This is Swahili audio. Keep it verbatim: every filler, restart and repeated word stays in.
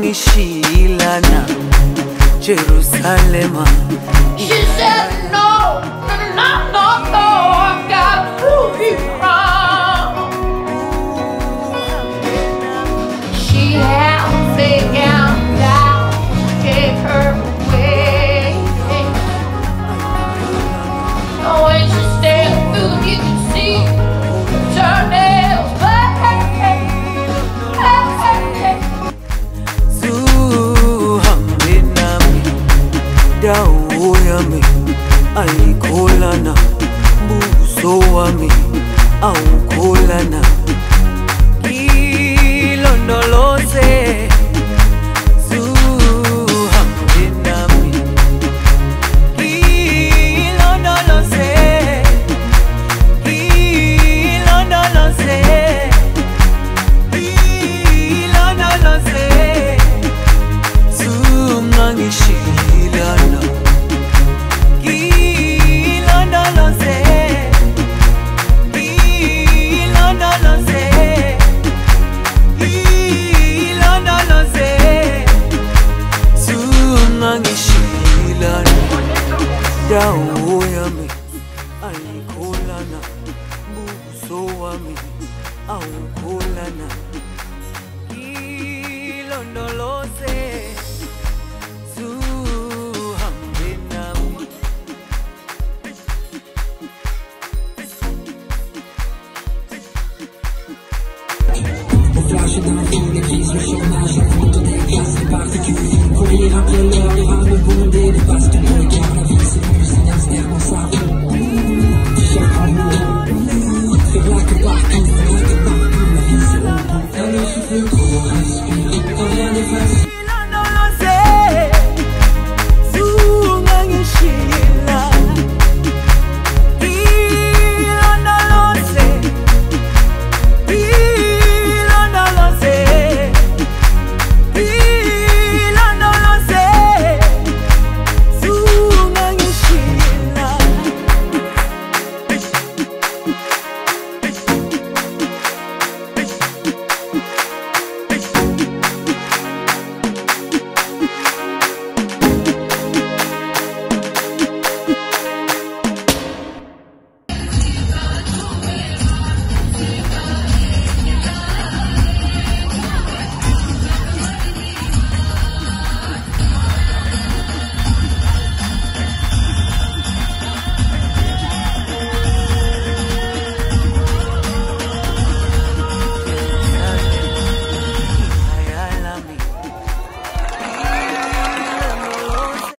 Sumangishilana Jerusalem. She said no, no, no, no, no, I've got to prove you wrong. She had a big gown down, gave her away. The way she stared through them, you could see her nails. Dawo yami ayikholana, buso wami awukholana. Ilondoloze zuhambe nami, ilondoloze, ilondoloze, ilondoloze zumangishilana. Dawo yami ayikholana, buso wami awukholana. Ilondoloze zuhambe nami. Au flash d'un fond, les crises, le chômage, la photo des classes, les particules, courir après l'heure, les rames bondées, les bastons, les gars, la vie c'est plus un aster dans sa vie. Chaque amour, faire là que partout, faire là que partout, la vie c'est au bout. Faire le souffle court, respire, rien n'est facile.